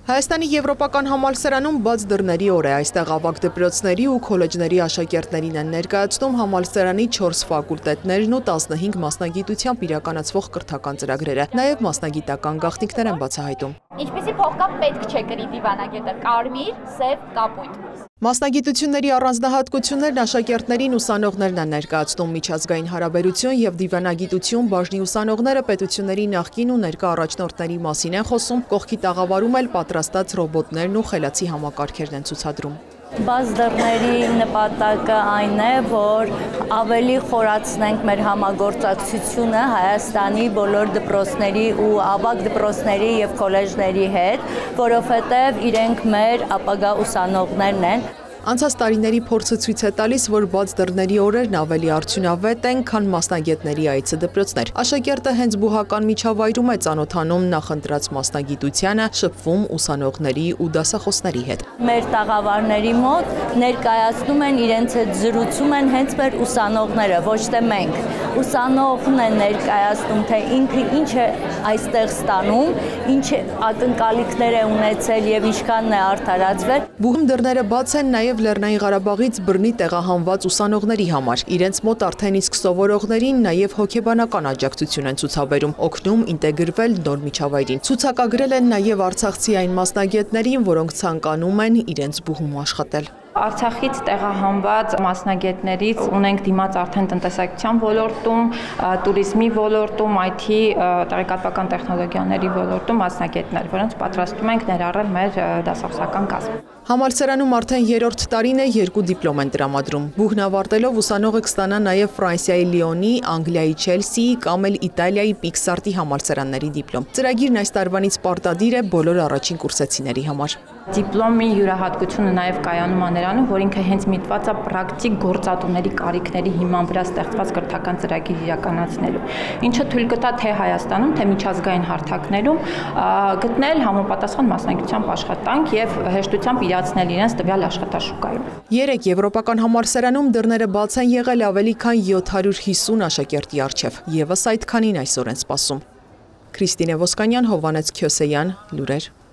Հայաստանի Եվրոպական համալսարանում բաց դռների օր է, այստեղ ավագ դպրոցների ու քոլեջների աշակերտներին են ներկայացնում համալսարանի 4 ֆակուլտետներն ու 15 մասնագիտությամբ իրականացվող կրթական ծրագրերը, նաև մասնագիտական գաղտնիքներ են բացահայտում։ Ինչպիսի փողկապ պետք չէ կրի դիվանագետը՝ կարմիր, սև, կապույտ։ Մասնագիտությունների առանձնահատկություններն աշակերտներին ուսանողներն են ներկայացնում միջազգային հարաբերություն և դիվանագիտություն բաժնի ուսանողները պետությունների նախկին ու ներկա առաջնորդների մասին են խոսում, կողքի տաղավարում էլ պատրաստած ռոբոտներն ու խելացի համակարգերն են ցուցադրում։ Բաց դռների նպատակը այն է, որ ավելի խորացնենք մեր համագործակցությունը Հայաստանի բոլոր դպրոցների ու ավագ դպրոցների և քոլեջների հետ, որովհետև իրենք մեր ապագա ուսանողներն են։ Անցած տարիների փորձը ցույց է տալիս, որ բաց դռների օրերն ավելի արդյունավետ են, քան մասնագետների այցը դպրոցներ։ Աշակերտը հենց բուհական միջավայրում է ծանոթանում նախընտրած մասնագիտությանը, շփվում ուսանողների ու դասախոսների հետ։ Մեր տաղավարների մոտ ներկայացնում են իրենց հետ զրուցում են հենց մեր ուսանողները, ոչ թե մենք։ Ուսանողն է ներկայացնում, թե ինքը ինչ է այստեղ ստանում, ինչ ակնկալիքներ է ունեցել և ինչքանն է արդարացվել։ Բուհում դռները բաց են նաև Լեռնային Ղարաբաղից բռնի տեղահանված ուսանողների համար։ Իրենց մոտ արդեն իսկ սովորողներին նաև հոգեբանական աջակցություն են ցուցաբերում, օգնում ինտեգրվել նոր միջավայրին։ Ցուցակագրել են նաև արցախցի այն մասնագետներին, որոնք ցանկանում են իրենց բուհում աշխատել։ Արցախից տեղահանված մասնագետներից ունենք դիմաց արդեն տնտեսագիտության ոլորտում, տուրիզմի ոլորտում, IT, տեղեկատվական տեխնոլոգիաների ոլորտում մասնագետներ, որոնց պատրաստում ենք ներառել մեր դասախոսական կազմում։ Համալսարանում արդեն 3-րդ տարին է 2 դիպլոմ են տրամադրում։ Բուհն ավարտելով ուսանողը կստանա նաև Ֆրանսիայի Լիոնի, Անգլիայի Չելսիի կամ էլ Իտալիայի Պիքսարտի համալսարանների դիպլոմ։ Ծրագիրն այս տարվանից պարտադիր է բոլոր առաջին կուրսեցիների համար։ Դիպլոմի յուրահատկությունը նաև կայանում է նրանում, որ ինքը հենց միտված է պրակտիկ գործատուների կարիքների հիման վրա ստեղծված կրթական ծրագիր իրականացնելու, ինչը թույլ կտա թե Հայաստանում, թե միջազգային հարթակներում գտնել համապատասխան մասնագիտությամբ աշխատանք եւ հեշտությամբ իրացնել իրենց տվյալ աշխատաշուկայում։ 3 Եվրոպական համալսարանում դռները բաց են եղել ավելի քան 750 աշակերտի առջև, եւս այդքանին այսօր են սպասում։ Քրիստինե Ոսկանյան, Հովհաննես Քյոսեյան, լուրեր։